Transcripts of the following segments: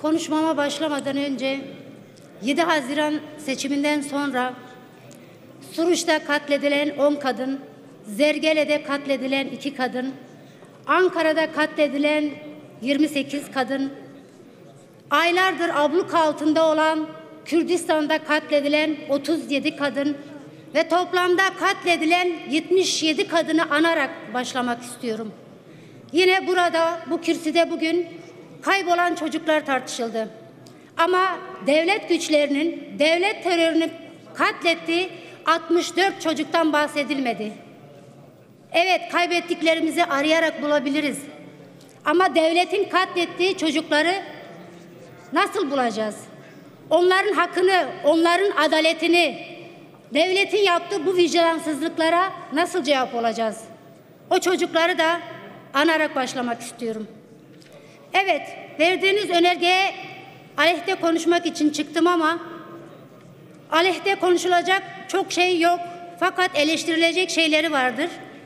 Konuşmama başlamadan önce 7 Haziran seçiminden sonra Suruç'ta katledilen 10 kadın, Zergele'de katledilen 2 kadın, Ankara'da katledilen 28 kadın, aylardır abluk altında olan Kürdistan'da katledilen 37 kadın ve toplamda katledilen 77 kadını anarak başlamak istiyorum. Yine burada, bu kürsüde bugün kaybolan çocuklar tartışıldı. Ama devlet güçlerinin, devlet terörünü katlettiği 64 çocuktan bahsedilmedi. Evet, kaybettiklerimizi arayarak bulabiliriz. Ama devletin katlettiği çocukları nasıl bulacağız? Onların hakkını, onların adaletini, devletin yaptığı bu vicdansızlıklara nasıl cevap olacağız? O çocukları da anarak başlamak istiyorum. Evet, verdiğiniz önergeye aleyhte konuşmak için çıktım ama aleyhte konuşulacak çok şey yok. Fakat eleştirilecek şeyleri vardır.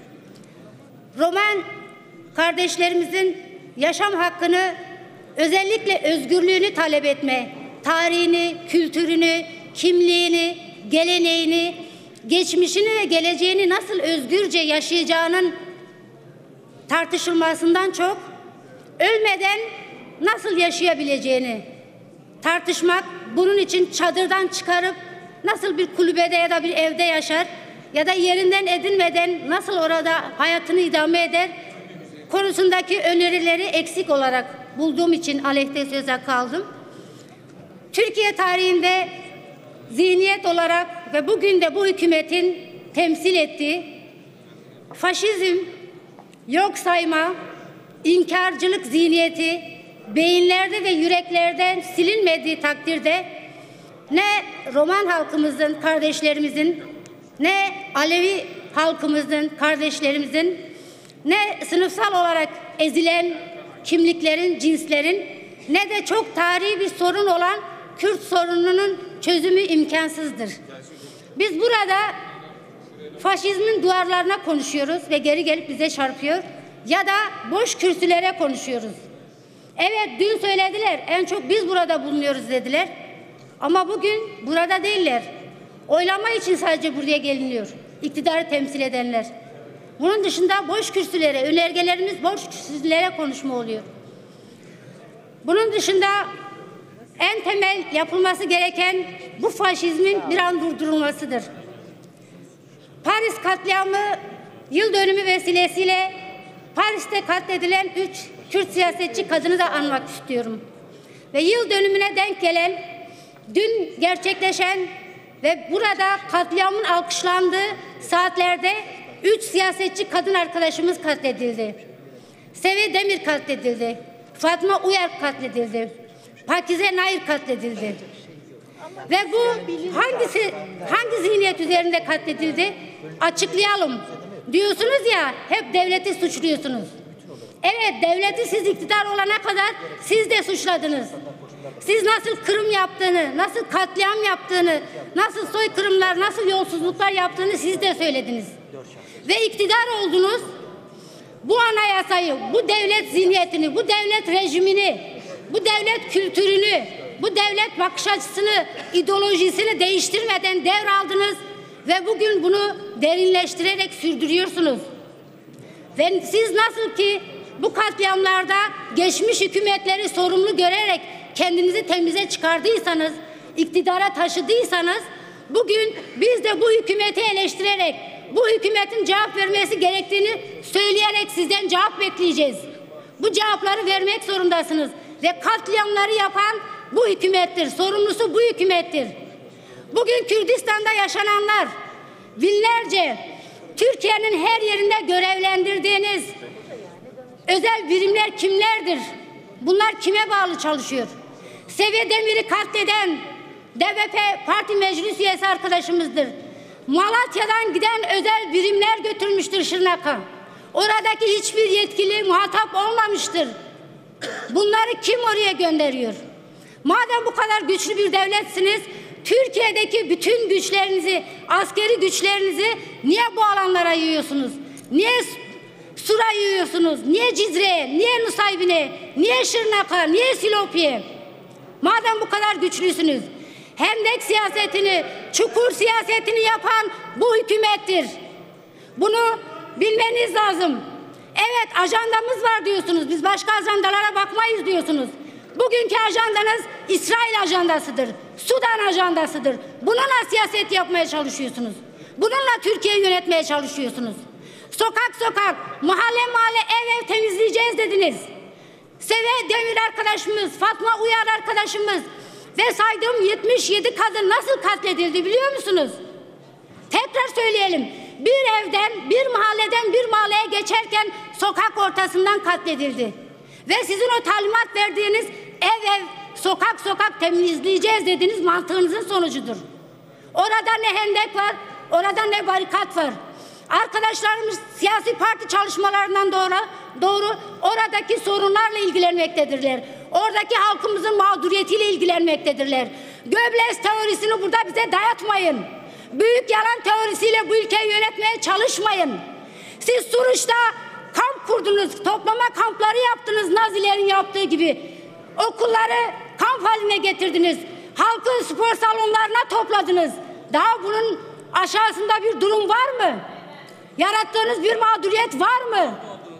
Roman kardeşlerimizin yaşam hakkını, özellikle özgürlüğünü talep etme, tarihini, kültürünü, kimliğini, geleneğini, geçmişini ve geleceğini nasıl özgürce yaşayacağının tartışılmasından çok, ölmeden nasıl yaşayabileceğini tartışmak, bunun için çadırdan çıkarıp nasıl bir kulübede ya da bir evde yaşar ya da yerinden edinmeden nasıl orada hayatını idame eder konusundaki önerileri eksik olarak bulduğum için aleyhte söz hakkı aldım. Türkiye tarihinde zihniyet olarak ve bugün de bu hükümetin temsil ettiği faşizm, yok sayma, inkarcılık zihniyeti beyinlerde ve yüreklerden silinmediği takdirde ne Roman halkımızın, kardeşlerimizin, ne Alevi halkımızın, kardeşlerimizin, ne sınıfsal olarak ezilen kimliklerin, cinslerin, ne de çok tarihi bir sorun olan Kürt sorununun çözümü imkansızdır. Biz burada faşizmin duvarlarına konuşuyoruz ve geri gelip bize çarpıyor ya da boş kürsülere konuşuyoruz. Evet, dün söylediler, en çok biz burada bulunuyoruz dediler. Ama bugün burada değiller. Oylama için sadece buraya geliniyor. İktidarı temsil edenler. Bunun dışında boş kürsülere, önergelerimiz boş kürsülere konuşma oluyor. Bunun dışında en temel yapılması gereken bu faşizmin bir an durdurulmasıdır. Paris katliamı yıl dönümü vesilesiyle Paris'te katledilen 3 Kürt siyasetçi kadını da anmak istiyorum. Ve yıl dönümüne denk gelen, dün gerçekleşen ve burada katliamın alkışlandığı saatlerde 3 siyasetçi kadın arkadaşımız katledildi. Sevi Demir katledildi. Fatma Uyar katledildi. Pakize Nair katledildi. Ve bu hangi zihniyet üzerinde katledildi? Açıklayalım. Diyorsunuz ya, hep devleti suçluyorsunuz. Evet, devleti siz iktidar olana kadar siz de suçladınız. Siz nasıl kırım yaptığını, nasıl katliam yaptığını, nasıl soykırımlar, nasıl yolsuzluklar yaptığını siz de söylediniz. Ve iktidar oldunuz. Bu anayasayı, bu devlet zihniyetini, bu devlet rejimini, bu devlet kültürünü, bu devlet bakış açısını, ideolojisini değiştirmeden devraldınız ve bugün bunu derinleştirerek sürdürüyorsunuz. Ve siz nasıl ki bu katliamlarda geçmiş hükümetleri sorumlu görerek kendinizi temize çıkardıysanız, iktidara taşıdıysanız, bugün biz de bu hükümeti eleştirerek, bu hükümetin cevap vermesi gerektiğini söyleyerek sizden cevap bekleyeceğiz. Bu cevapları vermek zorundasınız. Ve katliamları yapan bu hükümettir. Sorumlusu bu hükümettir. Bugün Kürdistan'da yaşananlar, binlerce Türkiye'nin her yerinde görevlendirdiğiniz özel birimler kimlerdir? Bunlar kime bağlı çalışıyor? Sevi Demir'i katleden DBP Parti Meclis Üyesi arkadaşımızdır. Malatya'dan giden özel birimler götürmüştür Şırnak'a. Oradaki hiçbir yetkili muhatap olmamıştır. Bunları kim oraya gönderiyor? Madem bu kadar güçlü bir devletsiniz, Türkiye'deki bütün güçlerinizi, askeri güçlerinizi niye bu alanlara yığıyorsunuz? Niye Sur'a yığıyorsunuz? Niye Cizre'ye? Niye Nusaybin'e? Niye Şırnak'a? Niye Silopi'ye? Madem bu kadar güçlüsünüz, hendek siyasetini, çukur siyasetini yapan bu hükümettir. Bunu bilmeniz lazım. Evet, ajandamız var diyorsunuz. Biz başka ajandalara bakmayız diyorsunuz. Bugünkü ajandanız İsrail ajandasıdır. Sudan ajandasıdır. Bununla siyaset yapmaya çalışıyorsunuz. Bununla Türkiye'yi yönetmeye çalışıyorsunuz. Sokak sokak, mahalle mahalle, ev ev temizleyeceğiz dediniz. Seve Demir arkadaşımız, Fatma Uyar arkadaşımız ve saydığım 77 kadın nasıl katledildi biliyor musunuz? Tekrar söyleyelim. Bir evden, bir mahalleden bir mahalleye geçerken sokak ortasından katledildi. Ve sizin o talimat verdiğiniz ev ev, sokak sokak temizleyeceğiz dediğiniz mantığınızın sonucudur. Orada ne hendek var, orada ne barikat var. Arkadaşlarımız siyasi parti çalışmalarından doğru oradaki sorunlarla ilgilenmektedirler. Oradaki halkımızın mağduriyetiyle ilgilenmektedirler. Göbels teorisini burada bize dayatmayın. Büyük yalan teorisiyle bu ülkeyi yönetmeye çalışmayın. Siz Suruç'ta kamp kurdunuz, toplama kampları yaptınız Nazilerin yaptığı gibi. Okulları kamp haline getirdiniz. Halkı spor salonlarına topladınız. Daha bunun aşağısında bir durum var mı? Yarattığınız bir mağduriyet var mı?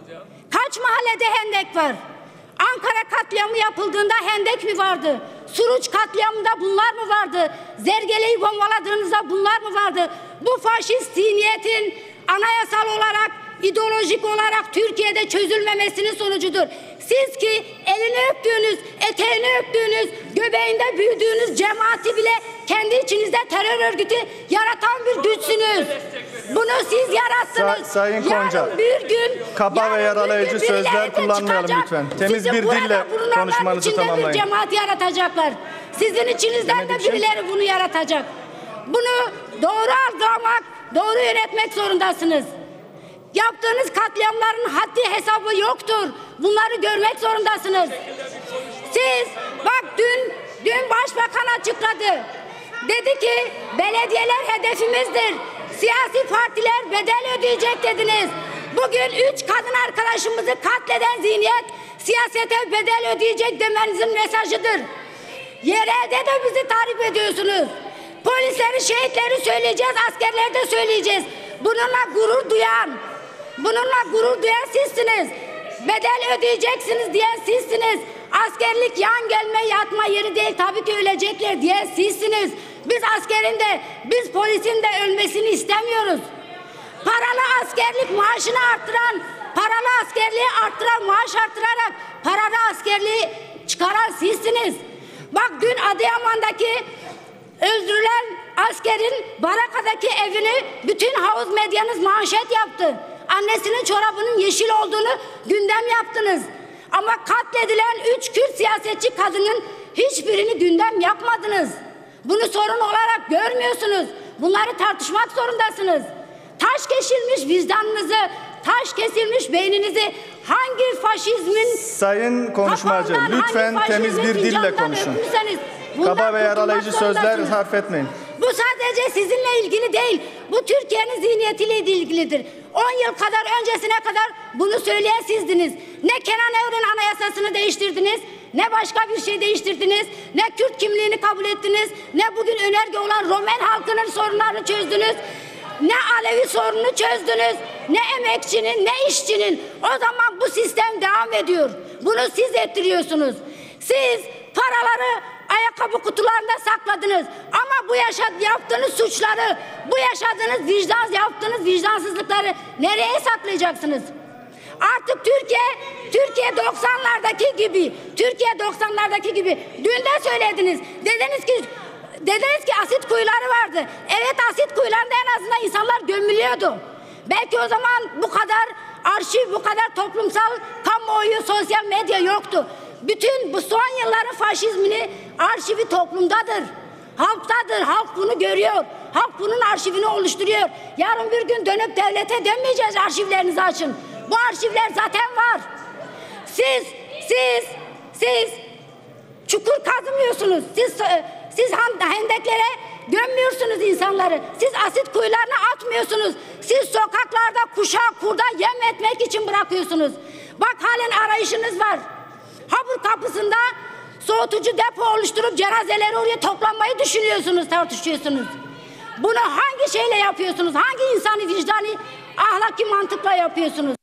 Kaç mahallede hendek var? Ankara katliamı yapıldığında hendek mi vardı? Suruç katliamında bunlar mı vardı? Zergele'yi bombaladığınızda bunlar mı vardı? Bu faşist zihniyetin anayasal olarak, ideolojik olarak Türkiye'de çözülmemesinin sonucudur. Siz ki elini öptüğünüz, eteğini öptüğünüz, göbeğinde büyüdüğünüz cemaati bile kendi içinizde terör örgütü yaratan bir güçsünüz. Bunu siz yarattınız. Sayın Konca, bir gün, kaba ve yaralayıcı sözler kullanmayalım lütfen. Temiz bir dille konuşmanızı tamamlayın. Bir cemaat yaratacaklar. Sizin içinizden de birileri bunu yaratacak. Bunu doğru algılamak, doğru yönetmek zorundasınız. Yaptığınız katliamların haddi hesabı yoktur. Bunları görmek zorundasınız. Siz bak dün başbakan açıkladı. Dedi ki belediyeler hedefimizdir. Siyasi partiler bedel ödeyecek dediniz. Bugün 3 kadın arkadaşımızı katleden zihniyet siyasete bedel ödeyecek demenizin mesajıdır. Yerelde de bizi tarif ediyorsunuz. Polisleri, şehitleri söyleyeceğiz, askerleri de söyleyeceğiz. Bununla gurur duyan sizsiniz. Bedel ödeyeceksiniz diyen sizsiniz. Askerlik yan gelme yatma yeri değil, tabii ki ölecekler diyen sizsiniz. Biz askerin de, biz polisin de ölmesini istemiyoruz. Paralı askerlik maaşını arttıran, paralı askerliği arttıran, maaş arttırarak paralı askerliği çıkaran sizsiniz. Bak dün Adıyaman'daki öldürülen askerin Baraka'daki evini bütün havuz medyanız manşet yaptı. Annesinin çorabının yeşil olduğunu gündem yaptınız. Ama katledilen 3 Kürt siyasetçi kadının hiçbirini gündem yapmadınız. Bunu sorun olarak görmüyorsunuz. Bunları tartışmak zorundasınız. Taş kesilmiş vicdanınızı, taş kesilmiş beyninizi hangi faşizmin... Sayın konuşmacı, lütfen temiz bir dille konuşun. Kaba ve yaralayıcı sözler sarf etmeyin. Bu sadece sizinle ilgili değil, bu Türkiye'nin zihniyetiyle ilgilidir. 10 yıl kadar öncesine kadar bunu söyleyen sizdiniz. Ne Kenan Evren anayasasını değiştirdiniz, ne başka bir şey değiştirdiniz, ne Kürt kimliğini kabul ettiniz, ne bugün önerge olan Romen halkının sorunlarını çözdünüz, ne Alevi sorununu çözdünüz, ne emekçinin, ne işçinin. O zaman bu sistem devam ediyor. Bunu siz ettiriyorsunuz. Siz paraları ayakkabı kutularında sakladınız. Ama bu yaptığınız suçları, bu yaptığınız vicdansızlıkları nereye saklayacaksınız? Artık Türkiye 90'lardaki gibi dün de söylediniz. Dediniz ki asit kuyuları vardı. Evet, asit kuyularında en azından insanlar gömülüyordu. Belki o zaman bu kadar arşiv, bu kadar toplumsal kamuoyu, sosyal medya yoktu. Bütün bu son yılların faşizmini arşivi toplumdadır. Halktadır. Halk bunu görüyor. Halk bunun arşivini oluşturuyor. Yarın bir gün dönüp devlete dönmeyeceğiz, arşivlerinizi açın. Bu arşivler zaten var. Siz çukur kazmıyorsunuz. Siz hendeklere gömmüyorsunuz insanları. Siz asit kuyularına atmıyorsunuz. Siz sokaklarda kuşa kurda yem etmek için bırakıyorsunuz. Bak halen arayışınız var. Habur kapısında soğutucu depo oluşturup cenazeleri oraya toplanmayı düşünüyorsunuz, tartışıyorsunuz. Bunu hangi şeyle yapıyorsunuz? Hangi insani vicdani ahlaki mantıkla yapıyorsunuz?